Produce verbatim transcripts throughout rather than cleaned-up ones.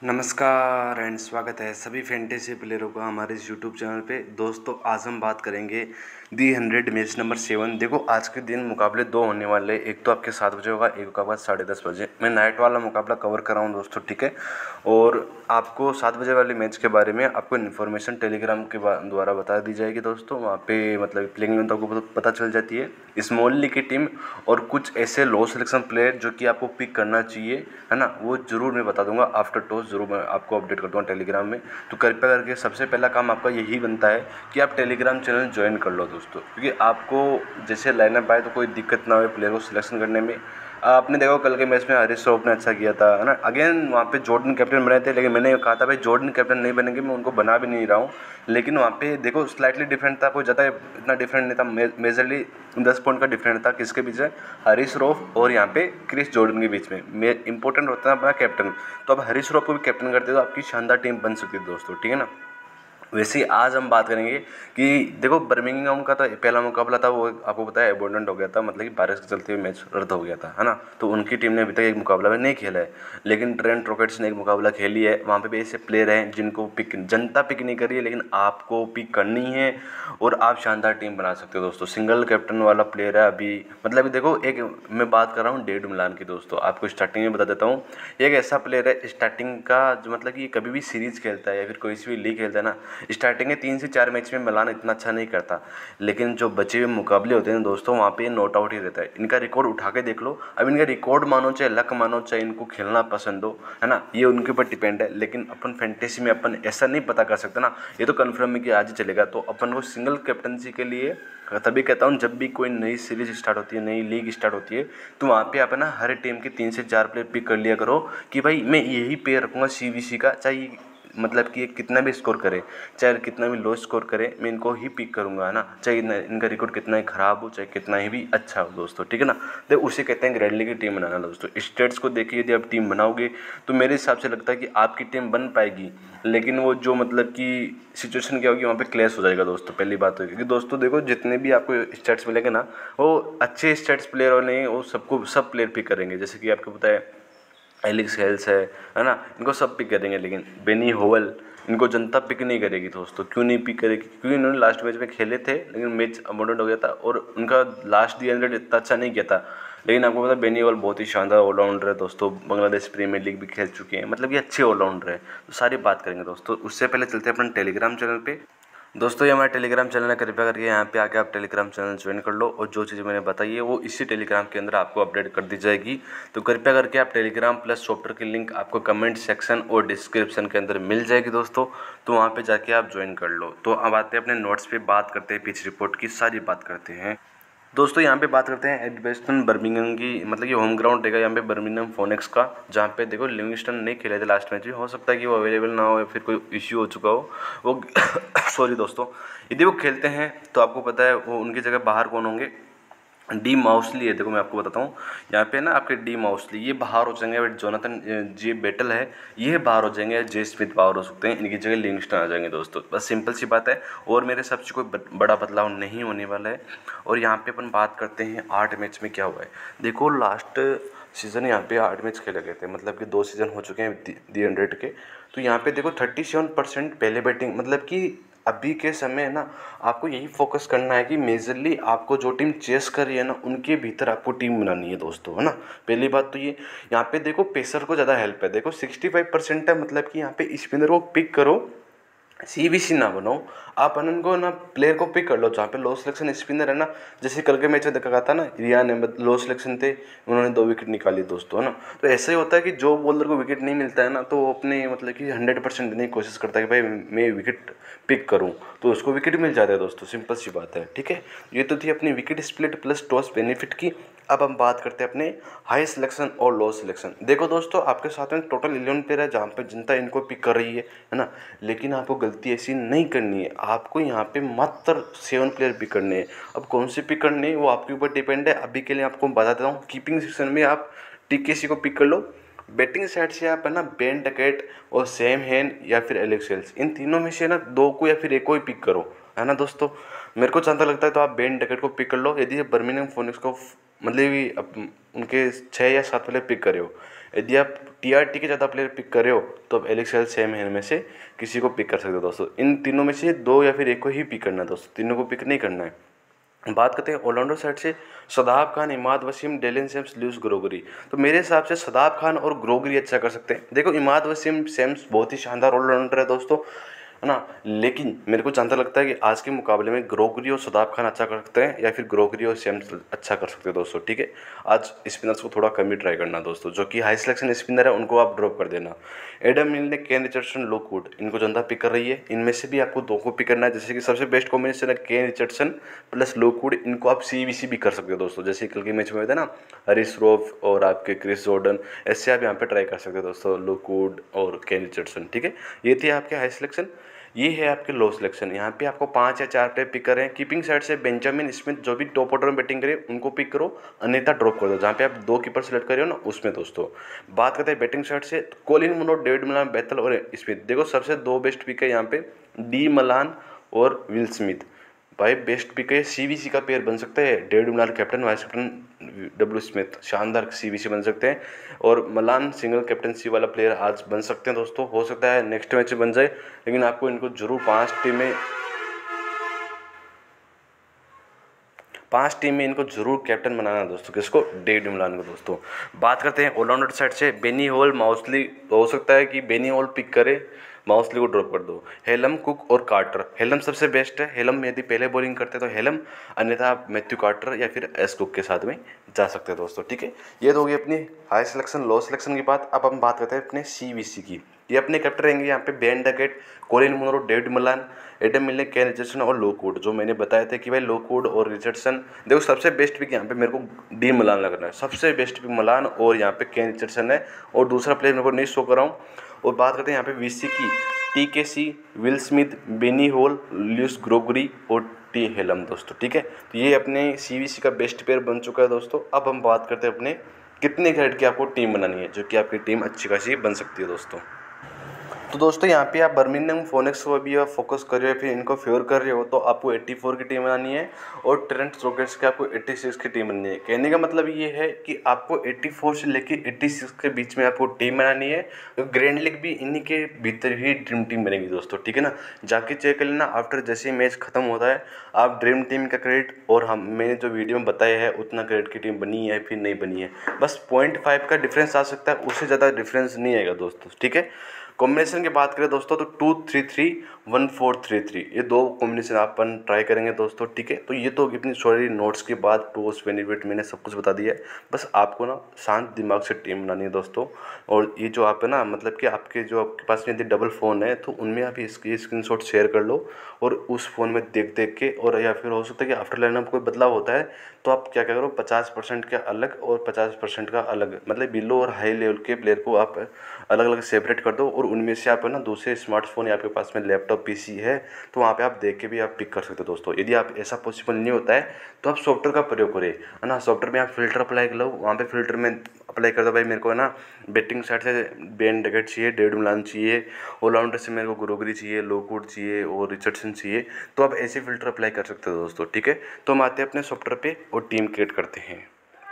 नमस्कार एंड स्वागत है सभी फैंटेसी प्लेयरों का हमारे इस यूट्यूब चैनल पे। दोस्तों आज हम बात करेंगे the Hundred match number seven. देखो आज के दिन मुकाबले दो होने वाले, एक तो आपके सात बजे होगा, एक होगा साढ़े दस बजे। मैं नाइट वाला मुकाबला कवर कर रहा हूँ दोस्तों, ठीक है। और आपको सात बजे वाले मैच के बारे में आपको इन्फॉर्मेशन टेलीग्राम के द्वारा बता दी जाएगी दोस्तों। वहाँ पे मतलब प्लेइंग में तो आपको पता चल जाती है स्मॉल लीग की टीम और कुछ ऐसे लो सिलेक्शन प्लेयर जो कि आपको पिक करना चाहिए, है ना, वो जरूर मैं बता दूंगा आफ्टर टॉस। जरूर मैं आपको अपडेट कर दूंगा टेलीग्राम में। तो कृपया करके सबसे पहला काम आपका यही बनता है कि आप टेलीग्राम चैनल ज्वाइन कर लो दोस्तों, क्योंकि आपको जैसे लाइनअप आए तो कोई दिक्कत ना हो प्लेयर को सिलेक्शन करने में। आपने देखा कल के मैच में हरीश राव ने अच्छा किया था, है ना। अगेन वहाँ पे जॉर्डन कैप्टन बने थे, लेकिन मैंने कहा था भाई जॉर्डन कैप्टन नहीं बनेंगे, मैं उनको बना भी नहीं रहा हूँ। लेकिन वहाँ पे देखो स्लाइटली डिफरेंट था, कोई ज़्यादा इतना डिफरेंट नहीं था। मेजरली दस पॉइंट का डिफरेंट था किसके बीच में, हरीश राव और यहाँ पे क्रिस जॉर्डन के बीच में। इंपॉर्टेंट होता है अपना कैप्टन। तो अब हरीश राव को भी कैप्टन करते तो आपकी शानदार टीम बन सकती है दोस्तों, ठीक है ना। वैसे ही आज हम बात करेंगे कि देखो बर्मिंघम का तो पहला मुकाबला था, वो आपको पता है अबॉर्डेंट हो गया था, मतलब कि बारिश के चलते हुए मैच रद्द हो गया था, है ना। तो उनकी टीम ने अभी तक एक मुकाबला में नहीं खेला है, लेकिन ट्रेंट रॉकेट्स ने एक मुकाबला खेली है। वहाँ पे भी ऐसे प्लेयर हैं जिनको पिक जनता पिक नहीं करी है, लेकिन आपको पिक करनी है और आप शानदार टीम बना सकते हो दोस्तों। सिंगल कैप्टन वाला प्लेयर है अभी, मतलब देखो एक मैं बात कर रहा हूँ डेविड मिलान की दोस्तों। आपको स्टार्टिंग में बता देता हूँ, एक ऐसा प्लेयर है स्टार्टिंग का जो मतलब कि कभी भी सीरीज खेलता है या फिर कोई सी भी लीग खेलता है ना, स्टार्टिंग के तीन से चार मैच में मिलान इतना अच्छा नहीं करता, लेकिन जो बचे हुए मुकाबले होते हैं दोस्तों वहाँ पे नॉट आउट ही रहता है। इनका रिकॉर्ड उठा के देख लो। अब इनका रिकॉर्ड मानो चाहे लक मानो चाहे इनको खेलना पसंद हो, है ना, ये उनके ऊपर डिपेंड है। लेकिन अपन फैंटेसी में अपन ऐसा नहीं पता कर सकते ना, ये तो कन्फर्म है कि आज ही चलेगा। तो अपन को सिंगल कैप्टनसी के लिए तभी कहता हूँ जब भी कोई नई सीरीज स्टार्ट होती है, नई लीग स्टार्ट होती है, तो वहाँ पे आप ना हर टीम के तीन से चार प्लेयर पिक कर लिया करो कि भाई मैं यही पेयर रखूँगा सीवीसी का, चाहे मतलब कि कितना भी स्कोर करे, चाहे कितना भी लो स्कोर करे, मैं इनको ही पिक करूंगा, है ना। चाहे इनका रिकॉर्ड कितना ही खराब हो, चाहे कितना ही भी अच्छा हो दोस्तों, ठीक है ना। तो उसे कहते हैं ग्रैंड लीग की टीम बनाना दोस्तों। स्टेट्स को देखिए, यदि आप टीम बनाओगे तो मेरे हिसाब से लगता है कि आपकी टीम बन पाएगी, लेकिन वो जो मतलब कि सिचुएशन क्या होगी वहाँ पे क्लैश हो जाएगा दोस्तों। पहली बात होगी क्योंकि दोस्तों देखो जितने भी आपको स्टेट्स मिलेंगे ना, वो अच्छे स्टेट्स प्लेयर और नहीं, वो सबको सब प्लेयर पिक करेंगे। जैसे कि आपको पता है एलिक्स हेल्स है है ना, इनको सब पिक करेंगे, लेकिन बेनी होवल इनको जनता पिक नहीं करेगी दोस्तों। क्यों नहीं पिक करेगी? क्योंकि इन्होंने लास्ट मैच में खेले थे, लेकिन मैच अबॉर्डेंट हो गया था और उनका लास्ट दी हंड्रेड इतना अच्छा नहीं किया था। लेकिन आपको पता है बेनी होवल बहुत ही शानदार ऑलराउंडर है दोस्तों, बांग्लादेश प्रीमियर लीग भी खेल चुके हैं, मतलब ये अच्छे ऑलराउंडर है। तो सारी बात करेंगे दोस्तों। उससे पहले चलते हैं अपन टेलीग्राम चैनल पे दोस्तों। ये हमारा टेलीग्राम चैनल है, कृपया करके यहाँ पे आके आप टेलीग्राम चैनल ज्वाइन कर लो और जो चीज़ें मैंने बताई है वो इसी टेलीग्राम के अंदर आपको अपडेट कर दी जाएगी। तो कृपया करके आप टेलीग्राम प्लस सॉफ्टवेयर की लिंक आपको कमेंट सेक्शन और डिस्क्रिप्शन के अंदर मिल जाएगी दोस्तों, तो वहाँ पे जाके आप ज्वाइन कर लो। तो अब आते हैं अपने नोट्स पे, बात करते हैं पिच रिपोर्ट की, सारी बात करते हैं दोस्तों। यहाँ पे बात करते हैं एडवेस्टन बर्मिंघम की, मतलब ये होम ग्राउंड रहेगा यहाँ पे बर्मिंघम फोनिक्स का, जहाँ पे देखो लिविंगस्टन नहीं खेले थे लास्ट मैच में, हो सकता है कि वो अवेलेबल ना हो या फिर कोई इश्यू हो चुका हो वो सॉरी दोस्तों। यदि वो खेलते हैं तो आपको पता है वो उनकी जगह बाहर कौन होंगे, डी माउसली है। देखो मैं आपको बताता हूँ, यहाँ पे ना आपके डी माउसली ये बाहर हो जाएंगे, बट जोनाथन जे बेटल है ये बाहर हो जाएंगे, जे स्मिथ बाहर हो सकते हैं, इनकी जगह लिविंगस्टन आ जाएंगे दोस्तों। बस सिंपल सी बात है, और मेरे हिसाब से कोई बड़ा बदलाव नहीं होने वाला है। और यहाँ पे अपन बात करते हैं आठ मैच में क्या हुआ है। देखो लास्ट सीज़न यहाँ पे आठ मैच खेले गए थे, मतलब कि दो सीज़न हो चुके हैं दी हंड्रेड के। तो यहाँ पे देखो थर्टी सेवन परसेंट पहले बैटिंग, मतलब कि अभी के समय ना आपको यही फोकस करना है कि मेजरली आपको जो टीम चेस कर रही है ना उनके भीतर आपको टीम बनानी है दोस्तों, है ना। पहली बात तो ये, यहाँ पे देखो पेसर को ज़्यादा हेल्प है। देखो सिक्सटी फाइव परसेंट है, मतलब कि यहाँ पे स्पिनर को पिक करो, सीबीसी ना बनाओ आप, अनन को ना प्लेयर को पिक कर लो जहाँ पे लो सिलेक्शन स्पिनर है ना। जैसे कल के मैच में देखा था ना, रियान अहमद लो सिलेक्शन थे, उन्होंने दो विकेट निकाली दोस्तों, है ना। तो ऐसा ही होता है कि जो बॉलर को विकेट नहीं मिलता है ना, तो वो अपने मतलब कि हंड्रेड परसेंट देने की कोशिश करता है कि भाई मैं विकेट पिक करूँ, तो उसको विकेट मिल जाता है दोस्तों। सिंपल सी बात है, ठीक है। ये तो थी अपनी wicket split plus toss benefit की। अब हम बात करते हैं अपने हाई सिलेक्शन और लो सिलेक्शन। देखो दोस्तों आपके साथ में टोटल इलेवन प्लेयर है जहाँ पे जनता इनको पिक कर रही है है ना, लेकिन आपको गलती ऐसी नहीं करनी है। आपको यहाँ पे मात्र सेवन प्लेयर पिक करने हैं। अब कौन से पिक करने हैं वो आपके ऊपर डिपेंड है। अभी के लिए आपको बता देता हूँ, कीपिंग सेक्शन में आप टीकेसी को पिक कर लो। बैटिंग साइड से आप है ना बेन डकेट और सैम हेन या फिर एलेक्स हेल्स, इन तीनों में से ना दो को या फिर एक को ही पिक करो, है ना दोस्तों। मेरे को जहाँ तक लगता है तो आप बेन डकेट को पिक कर लो। यदि आप बर्मिंघम फोनिक्स को मतलब भी उनके छः या सात वाले पिक करे हो। यदि आप टीआरटी के ज़्यादा प्लेयर पिक कर रहे हो तो अब एलेक्स हेल्स सेम है, इनमें से किसी को पिक कर सकते हो दोस्तों। इन तीनों में से दो या फिर एक को ही पिक करना है दोस्तों, तीनों को पिक नहीं करना है। बात करते हैं ऑलराउंडर साइड से, शदाब खान, इमाद वसीम, डेलन सेम्स, ल्यूस ग्रोगरी। तो मेरे हिसाब से शदाब खान और ग्रोगरी अच्छा कर सकते हैं। देखो इमाद वसीम सेम्स बहुत ही शानदार ऑलराउंडर है दोस्तों, है ना, लेकिन मेरे को जहाँ तक लगता है कि आज के मुकाबले में ग्रोगरी और शदाब खान अच्छा कर सकते हैं या फिर ग्रोगरी और सेम्स अच्छा कर सकते हैं दोस्तों, ठीक है। आज स्पिनर्स को थोड़ा कम ही ट्राई करना दोस्तों, जो कि हाई सिलेक्शन स्पिनर है उनको आप ड्रॉप कर देना। एडम मिल ने, केन रिचर्डसन, लुक, इनको जनता पिक कर रही है, इनमें से भी आपको दो को पिक करना है। जैसे कि सबसे बेस्ट कॉम्बिनेशन है केन रिचर्डसन प्लस लुक, इनको आप सी वी सी भी कर सकते हो दोस्तों। जैसे कल के मैच में हुए थे ना हरीश रॉफ और आपके क्रिस जॉर्डन, ऐसे आप यहाँ पे ट्राई कर सकते हो दोस्तों, लुक और केन रिचर्डसन, ठीक है। ये थे आपके हाई सिलेक्शन। ये है आपके लो सिलेक्शन। यहाँ पे आपको पांच या चार प्लेयर पिक कर रहे हैं। कीपिंग साइड से बेंजामिन स्मिथ, जो भी टॉप ऑर्डर में बैटिंग करे उनको पिक करो, अन्यथा ड्रॉप कर दो। जहाँ पे आप दो कीपर सेलेक्ट कर रहे हो ना उसमें दोस्तों। बात करते हैं बैटिंग साइड से, Colin Munro, David Malan, Bethell और स्मिथ। देखो सबसे दो बेस्ट पिक है यहाँ पे, डी मलान और विल स्मिथ। भाई बेस्ट पिक है, सीवीसी का पेयर बन सकता है। David Malan captain, vice captain W Smith, शानदार सीवीसी बन सकते हैं। और मलान सिंगल कैप्टनसी वाला प्लेयर आज बन सकते हैं दोस्तों। हो सकता है नेक्स्ट मैच में बन जाए, लेकिन आपको इनको जरूर पांच टीम में पांच टीम में इनको जरूर कैप्टन बनाना है दोस्तों। किसको? डेविड मलान को दोस्तों। बात करते हैं ऑलराउंडर साइड से, बेनी हॉल, माउसली। तो हो सकता है कि बेनी हॉल पिक करे, माउसली को ड्रॉप कर दो। हेलम, कुक और कार्टर। हेलम सबसे बेस्ट है, हेलम यदि पहले बॉलिंग करते तो हेलम, अन्यथा आप मैथ्यू कार्टर या फिर एस कुक के साथ में जा सकते हैं दोस्तों, ठीक है। ये तो होगी अपनी हाई सिलेक्शन लो सिलेक्शन की बात। अब हम बात करते हैं अपने सीवीसी की। ये अपने कैप्टन रहेंगे यहाँ पे Ben Duckett, Colin Munro, David Malan, Adam Milne, Kane Richardson और लुक, जो मैंने बताया था कि भाई लुक और रिचर्डसन। देखो सबसे बेस्ट पिक यहाँ पे मेरे को डी मलान लग रहा है, सबसे बेस्ट पिक मलान, और यहाँ पे केन रिचर्डसन है, और दूसरा प्लेयर मेरे को नहीं शो कर रहा हूँ। और बात करते हैं यहाँ पे वीसी की, T K C, Will Smith, Benny Howell, Lewis Gregory और टी हेलम दोस्तों, ठीक है। तो ये अपने सीवीसी का बेस्ट प्लेयर बन चुका है दोस्तों। अब हम बात करते हैं अपने कितने ग्रेड की आपको टीम बनानी है, जो कि आपकी टीम अच्छी खासी बन सकती है दोस्तों। तो दोस्तों यहाँ पे आप बर्मिंघम फोनिक्स को भी आप फोकस कर रहे हो, फिर इनको फेवर कर रहे हो, तो आपको चौरासी की टीम बनानी है, और ट्रेंट रॉकेट्स के आपको छियासी की टीम बनानी है। कहने का मतलब ये है कि आपको चौरासी से लेकर छियासी के बीच में आपको टीम बनानी है। तो ग्रैंड लीग भी इन्हीं के भीतर ही ड्रीम टीम बनेगी दोस्तों, ठीक है ना। जाके चेक कर लेना आफ्टर जैसे मैच खत्म होता है, आप ड्रीम टीम का क्रेडिट और हम मैंने जो वीडियो में बताया है उतना क्रेडिट की टीम बनी है फिर नहीं बनी है, बस पॉइंट फाइव का डिफरेंस आ सकता है, उससे ज़्यादा डिफरेंस नहीं आएगा दोस्तों, ठीक है। कॉम्बिनेशन की बात करें दोस्तों तो two three three one four three three ये दो कॉम्बिनेशन अपन ट्राई करेंगे दोस्तों, ठीक है। तो ये तो अपनी सॉरी नोट्स के बाद टॉस बेनिफिट मैंने सब कुछ बता दिया है। बस आपको ना शांत दिमाग से टीम बनानी है दोस्तों। और ये जो आप है ना, मतलब कि आपके जो आपके पास में यदि डबल फ़ोन है तो उनमें आप इसकी स्क्रीनशॉट शेयर कर लो, और उस फ़ोन में देख देख के, और या फिर हो सकता है कि आफ्टर लाइनअप कोई बदलाव होता है तो आप क्या क्या करो, पचास परसेंट का अलग और पचास परसेंट का अलग, मतलब बिलो और हाई लेवल के प्लेयर को आप अलग अलग सेपरेट कर दो, और उनमें से आप है ना दूसरे स्मार्टफोन या आपके पास में लैपटॉप पीसी है तो वहाँ पे आप देख के भी आप पिक कर सकते हो दोस्तों। यदि आप ऐसा पॉसिबल नहीं होता है तो आप सॉफ्टवेयर का प्रयोग करें, है ना। सॉफ्टवेयर में आप फिल्टर अप्लाई कर लो, वहाँ पे फिल्टर में अप्लाई कर दो भाई मेरे को है ना बैटिंग साइड से बेन डकेट चाहिए, डेविड मलान चाहिए, ऑलराउंडर से मेरे को ग्रोगरी चाहिए, लुक चाहिए और रिचर्डसन चाहिए, तो आप ऐसे फिल्टर अप्लाई कर सकते हो दोस्तों, ठीक है। तो हम आते हैं अपने सॉफ्टवेयर पे और टीम क्रिएट करते हैं।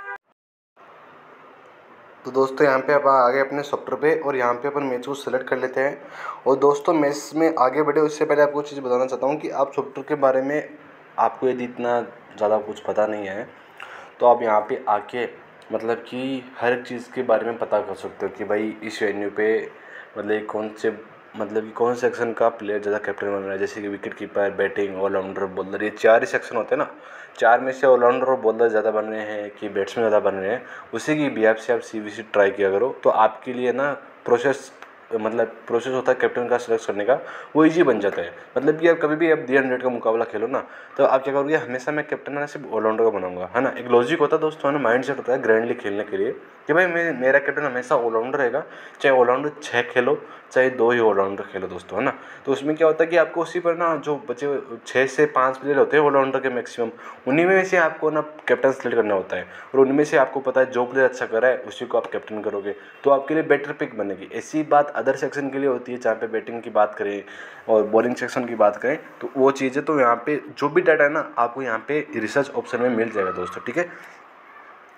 तो दोस्तों यहाँ पे आप आ गए अपने सॉफ्टवेयर पे, और यहाँ पे अपन मैच को सेलेक्ट कर लेते हैं। और दोस्तों मैच में आगे बढ़े उससे पहले आपको चीज़ बताना चाहता हूँ कि आप सॉफ्टवेयर के बारे में आपको यदि इतना ज़्यादा कुछ पता नहीं है तो आप यहाँ पे आके मतलब कि हर एक चीज़ के बारे में पता कर सकते हो कि भाई इस वेन्यू पे मतलब कौन से मतलब कि कौन सेक्शन का प्लेयर ज़्यादा कैप्टन बन रहा है। जैसे कि wicket keeper, batting, all rounder, bowler, ये चार ही सेक्शन होते हैं ना। चार में से ऑलराउंडर और बॉलर ज़्यादा बन रहे हैं कि बैट्समैन ज़्यादा बन रहे हैं, उसी की बिहाफ से आप सीवीसी ट्राई किया करो, तो आपके लिए ना प्रोसेस मतलब प्रोसेस होता है कैप्टन का सिलेक्ट करने का, वो इजी बन जाता है। मतलब कि आप कभी भी आप डी हंड्रेड का मुकाबला खेलो ना, तो आप क्या करोगे, हमेशा मैं कैप्टन ना सिर्फ ऑलराउंडर का बनाऊंगा, है ना। एक लॉजिक होता है दोस्तों, है ना, माइंड सेट होता है ग्रैंड लीग खेलने के लिए कि भाई मैं मेरा कैप्टन हमेशा ऑलराउंडर रहेगा, चाहे ऑलराउंडर छः खेलो चाहे दो ही ऑलराउंडर खेलो दोस्तों, है ना। तो उसमें क्या होता है कि आपको उसी पर ना जो बचे छः से पाँच प्लेयर होते हैं ऑलराउंडर के मैक्सिमम, उन्हीं में से आपको ना कैप्टन सेलेक्ट करना होता है, और उनमें से आपको पता है जो प्लेयर अच्छा कर रहा है उसी को आप कैप्टन करोगे, तो आपके लिए बेटर पिक बनेगी। ऐसी बात अदर सेक्शन के लिए होती है, जहाँ पे बैटिंग की बात करें और बॉलिंग सेक्शन की बात करें तो वो चीज़ें तो यहाँ पे जो भी डाटा है ना आपको यहाँ पे रिसर्च ऑप्शन में मिल जाएगा दोस्तों, ठीक है।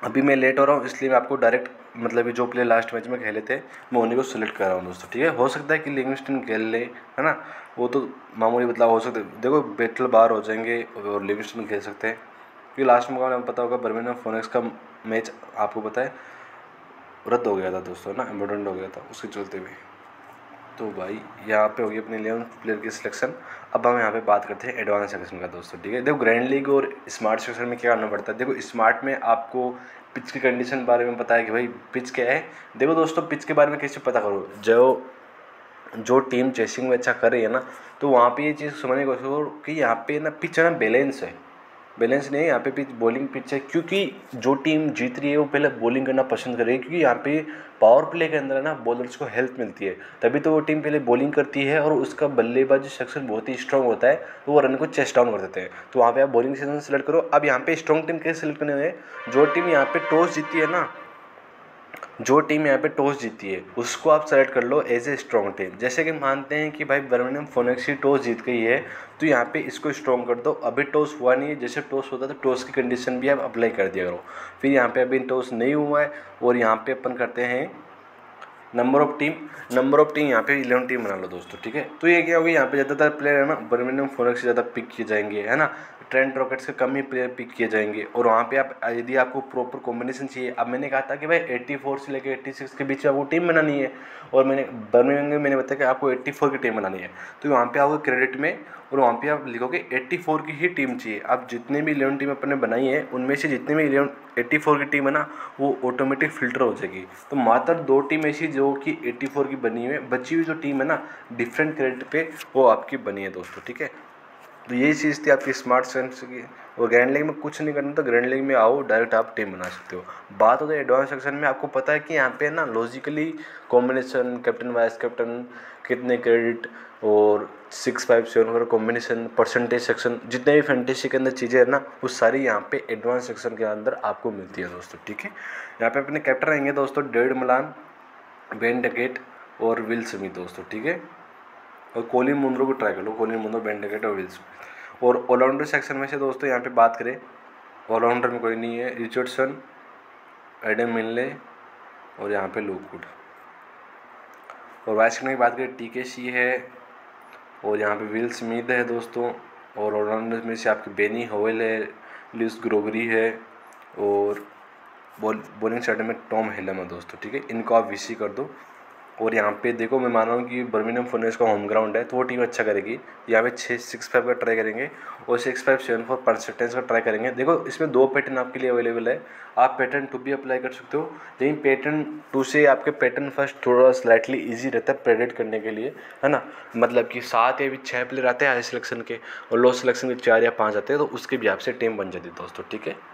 अभी मैं लेट हो रहा हूँ, इसलिए मैं आपको डायरेक्ट मतलब जो प्लेयर लास्ट मैच में खेले थे मैं उन्हीं को सिलेक्ट कर रहा हूँ दोस्तों, ठीक है। हो सकता है कि लिविंगस्टन खेल ले, है ना, वो तो मामूली बदलाव हो सकते हैं। देखो बेटल बाहर हो जाएंगे और लिविंगस्टन खेल सकते हैं, क्योंकि लास्ट मुकाबले में पता होगा बर्मिंघम फोरेक्स का मैच आपको पता है रद्द हो गया था दोस्तों, ना इम्पोर्टेंट हो गया था उसके चलते हुए। तो भाई यहाँ पे होगी अपनी इलेवन प्लेयर की सिलेक्शन। अब हम यहाँ पे बात करते हैं एडवांस सेक्शन का दोस्तों, ठीक है। देखो ग्रैंड लीग और स्मार्ट सेक्शन में क्या करना पड़ता है। देखो स्मार्ट में आपको पिच की कंडीशन बारे में पता है कि भाई पिच क्या है। देखो दोस्तों पिच के बारे में कैसे पता करो, जो जो टीम चेसिंग में अच्छा कर रही है ना, तो वहाँ पे ये चीज़ समझने की कोशिश करो कि यहाँ पे ना पिच है ना बैलेंस है, बैलेंस नहीं है यहाँ पे पिच, बॉलिंग पिच है। क्योंकि जो टीम जीत रही है वो पहले बॉलिंग करना पसंद करेगी, क्योंकि यहाँ पे पावर प्ले के अंदर है ना बॉलर्स को हेल्प मिलती है, तभी तो वो टीम पहले बॉलिंग करती है और उसका बल्लेबाजी सेक्शन बहुत ही स्ट्रांग होता है, तो वो रन को चेस्ट डाउन कर देते हैं। तो वहाँ पे आप बॉलिंग सेक्शन सेलेक्ट करो। अब यहाँ पे स्ट्रॉन्ग टीम कैसे सेलेक्ट करने हैं, जो टीम यहाँ पे टॉस जीती है ना, जो टीम यहाँ पे टॉस जीती है उसको आप सेलेक्ट कर लो एज ए स्ट्रॉन्ग टीम। जैसे कि मानते हैं कि भाई बर्मिंघम फोरेक्स की टॉस जीत गई है, तो यहाँ पे इसको स्ट्रॉन्ग कर दो। अभी टॉस हुआ नहीं है, जैसे टॉस होता है तो टॉस की कंडीशन भी आप अप्लाई कर दिया करो। फिर यहाँ पे अभी टॉस नहीं हुआ है और यहाँ पे अपन करते हैं number of team. Number of team यहाँ पे इलेवन टीम बना लो दोस्तों, ठीक है। तो ये क्या होगी, यहाँ पे ज़्यादातर प्लेयर है ना बर्मिंघम फोरेक्स से ज़्यादा पिक किए जाएंगे, है ना, ट्रेंट रॉकेट्स से कम ही प्लेयर पिक किए जाएंगे। और वहाँ पे आप यदि आपको प्रॉपर कॉम्बिनेशन चाहिए, अब मैंने कहा था कि भाई चौरासी से लेकर छियासी के बीच में आपको टीम बनानी है, और मैंने बर्मिंघम में मैंने बताया कि आपको चौरासी की टीम बनानी है। तो वहाँ पे आओगे क्रेडिट में और वहाँ पे आप लिखोगे चौरासी की ही टीम चाहिए। अब जितने भी इलेवन टीम अपने बनाई है उनमें से जितने भी इलेवन चौरासी की टीम है ना वो ऑटोमेटिक फिल्टर हो जाएगी। तो मात्र दो टीम ऐसी जो कि चौरासी की बनी हुई है, बची हुई जो टीम है ना डिफरेंट क्रेडिट पे वो आपकी बनी है दोस्तों, ठीक है। तो यही चीज़ थी आपकी स्मार्ट सेंस की। और ग्रैंड लीग में कुछ नहीं करना, तो ग्रैंड लीग में आओ डायरेक्ट आप टीम बना सकते हो। बात होता है एडवांस सेक्शन में, आपको पता है कि यहाँ पे ना logically combination, captain vice captain, कितने क्रेडिट और सिक्स फाइव सेवन वगैरह कॉम्बिनेशन, परसेंटेज सेक्शन, जितने भी फैंटेसी के अंदर चीज़ें है ना वो सारी यहाँ पे एडवांस सेक्शन के अंदर आपको मिलती है दोस्तों, ठीक है। यहाँ पे अपने कैप्टन रहेंगे दोस्तों डेविड मलान, बेन डकेट और विल स्मिथ दोस्तों, ठीक है। और कोलिन मुंद्रो को ट्राई कर लो, कोलिन मुंद्रो, बेन डकेट और विल स्मिथ। और ऑलराउंडर सेक्शन में से दोस्तों यहाँ पे बात करें, ऑलराउंडर में कोई नहीं है, रिचर्डसन, एडम मिलने और यहाँ पे लुक वुड। और वाइस कैप्टन की बात करें टी के सी है और यहाँ पे विल स्मिथ है दोस्तों। और ऑलराउंडर में से आपके बेनी होवेल है, लुइस ग्रोगरी है और बॉल बॉलिंग साइड में टॉम हेलम है दोस्तों, ठीक है। इनको आप वीसी कर दो। और यहाँ पे देखो मैं मान रहा हूँ कि बर्मिंघम फोरेक्स का होम ग्राउंड है तो वो टीम अच्छा करेगी। यहाँ पे छः सिक्स फाइव का ट्राई करेंगे और six five seven four percentage का ट्राई करेंगे। देखो इसमें दो पैटर्न आपके लिए अवेलेबल है, आप पैटर्न टू भी अप्लाई कर सकते हो, लेकिन पैटर्न टू से आपके पैटर्न फर्स्ट थोड़ा स्लाइटली ईजी रहता है प्रेडिक्ट करने के लिए, है ना। मतलब कि सात या भी छः प्लेयर आते हैं हाई सिलेक्शन के और लो सिलेक्शन के चार या पाँच आते हैं, तो उसके भी आपसे टीम बन जाती है दोस्तों, ठीक है।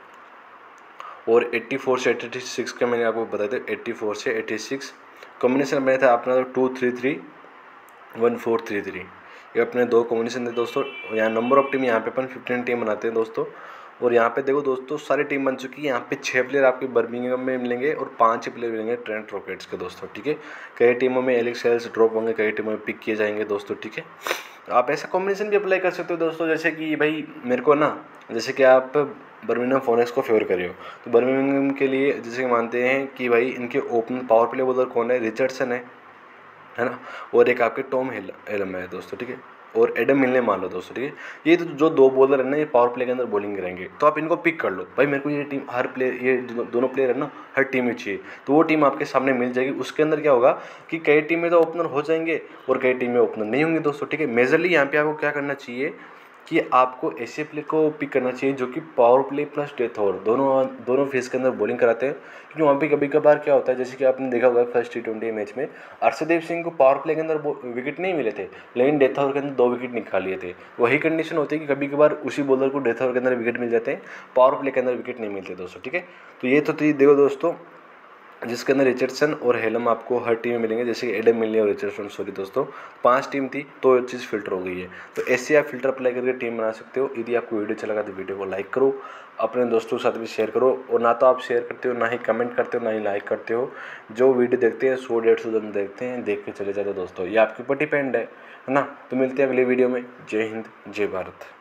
और चौरासी से छियासी का मैंने आपको बताया था, चौरासी से छियासी कॉम्बिनेशन बने था अपना तो two three three one four three three, ये अपने दो कॉम्बिनेशन थे दोस्तों। यहाँ नंबर ऑफ टीम यहाँ पे अपन फिफ्टीन टीम बनाते हैं दोस्तों। और यहाँ पे देखो दोस्तों सारी टीम बन चुकी है। यहाँ पे छः प्लेयर आपके बर्मिंघम में मिलेंगे और पाँच ही प्लेयर मिलेंगे ट्रेंट रॉकेट्स के दोस्तों, ठीक है। कई टीमों में एलेक्स हेल्स ड्रॉप होंगे, कई टीमों में पिक किए जाएंगे दोस्तों, ठीक है। आप ऐसा कॉम्बिनेशन भी अप्लाई कर सकते हो दोस्तों, जैसे कि भाई मेरे को ना, जैसे कि आप बर्मिंघम फोरेक्स को फेवर कर रहे हो तो बर्मिंघम के लिए जैसे कि मानते हैं कि भाई इनके ओपन पावर प्ले बॉलर कौन है, रिचर्डसन है है ना, और एक आपके टॉम हेलम है दोस्तों, ठीक है। और एडम मिलने मान लो दोस्तों, ठीक है। ये तो जो दो बॉलर है ना ये पावर प्ले के अंदर बॉलिंग करेंगे, तो आप इनको पिक कर लो। भाई मेरे को ये टीम हर प्लेयर, ये दोनों प्लेयर है ना हर टीम में चाहिए, तो वो टीम आपके सामने मिल जाएगी। उसके अंदर क्या होगा कि कई टीम में तो ओपनर हो जाएंगे और कई टीम में ओपनर नहीं होंगे दोस्तों, ठीक है। मेजरली यहाँ पे आपको क्या करना चाहिए कि आपको ऐसे प्लेयर को पिक करना चाहिए जो कि power play plus death over दोनों दोनों फेज के अंदर बॉलिंग कराते हैं। क्योंकि वहाँ पे कभी कभार क्या होता है, जैसे कि आपने देखा होगा फर्स्ट टी ट्वेंटी मैच में अर्शदीप सिंह को पावर प्ले के अंदर विकेट नहीं मिले थे, लेकिन डेथ ओवर के अंदर दो विकेट निकाल लिए थे। वही कंडीशन होती है कि कभी कभार उसी बॉलर को डेथ ओवर के अंदर विकेट मिल जाते हैं, पावर प्ले के अंदर विकेट नहीं मिलते दोस्तों, ठीक है। तो ये तो देखो दोस्तों जिसके अंदर रिचर्डसन और हेलम आपको हर टीम में मिलेंगे, जैसे कि एडम मिलने और रिचर्डसन, सॉरी दोस्तों पांच टीम थी तो ये चीज़ फिल्टर हो गई है। तो ऐसे आप फिल्टर अप्लाई करके टीम बना सकते हो। यदि आपको वीडियो अच्छा लगा तो वीडियो को लाइक करो, अपने दोस्तों के साथ भी शेयर करो। और ना तो आप शेयर करते हो, ना ही कमेंट करते हो, ना ही लाइक करते हो। जो वीडियो देखते हैं सौ डेढ़ सौ जन देखते हैं, देख के चले जाते दोस्तों, ये आपके ऊपर डिपेंड है, है ना। तो मिलते हैं अगली वीडियो में। जय हिंद, जय भारत।